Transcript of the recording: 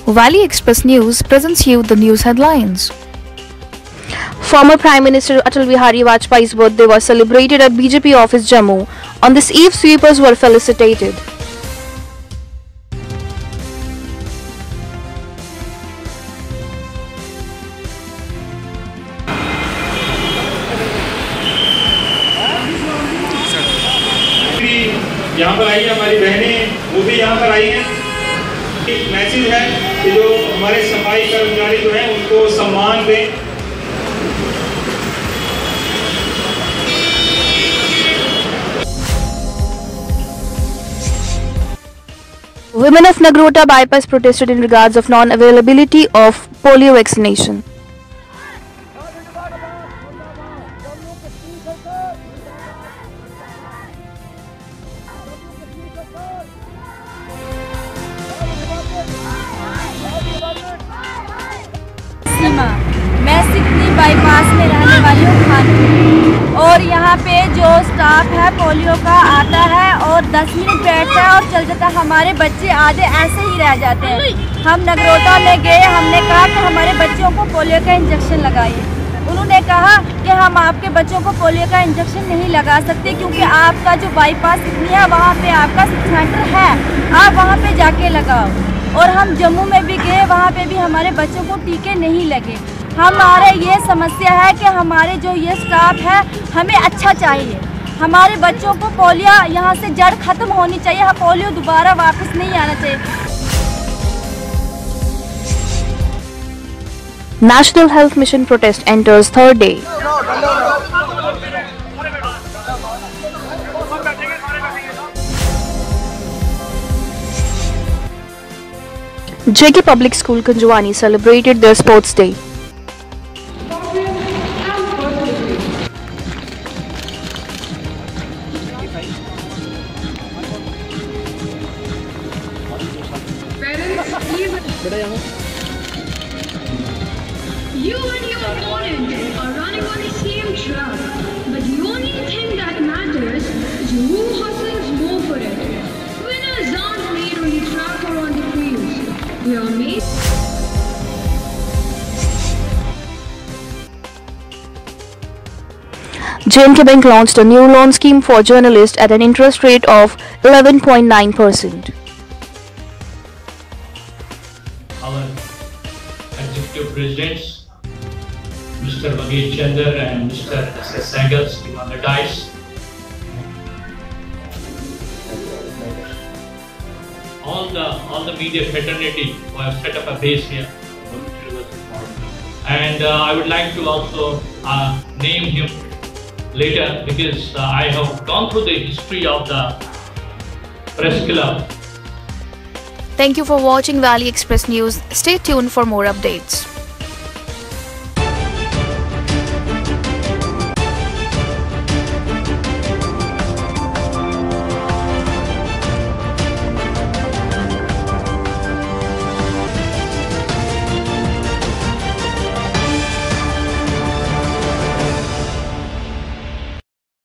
Valley Express News presents you the news headlines. Former Prime Minister Atal Bihari Vajpayee's birthday was celebrated at BJP office Jammu. On this eve, sweepers were felicitated. यहाँ पर आई है हमारी बहनें, वो भी यहाँ पर आई हैं। एक मैसेज है कि जो हमारे सफाई कर्मचारी जो हैं उनको सम्मान दें। Women of Nagrota bypass protested in regards of non-availability of polio vaccination. मैं सिकनी बाईपास में रहने वाली हूँ खान, और यहाँ पे जो स्टाफ है पोलियो का आता है और 10 मिनट बैठता है और चल जाता है। हमारे बच्चे आधे ऐसे ही रह जाते हैं। हम नगरोटा में गए, हमने कहा कि हमारे बच्चों को पोलियो का इंजेक्शन लगाइए। उन्होंने कहा कि हम आपके बच्चों को पोलियो का इंजेक्शन नहीं लगा सकते क्योंकि आपका जो बाईपास सिकनी है वहाँ पे आपका सेंटर है, आप वहाँ पे जाके लगाओ। और हम जम्मू में भी गए, वहाँ पे भी हमारे बच्चों को टीके नहीं लगे। हमारे ये समस्या है कि हमारे जो ये स्टाफ है हमें अच्छा चाहिए। हमारे बच्चों को पोलियो यहाँ से जड़ खत्म होनी चाहिए, पोलियो दोबारा वापस नहीं आना चाहिए। National Health Mission protest enters third day. JK Public School Kunjwani celebrated their sports day. You and your opponent are running on the same track, but the only thing that matters is who hustles more for it. Winners aren't made on the track or on the fields. They are made. JNK Bank launched a new loan scheme for journalists at an interest rate of 11.9%. Our executive presidents, Mr. Bagir Chandar and Mr. S.S. Sehgal, sitting on the dais. All the media fraternity who have set up a base here. And I would like to also name him later because I have gone through the history of the press club. Thank you for watching Valley Express News. Stay tuned for more updates.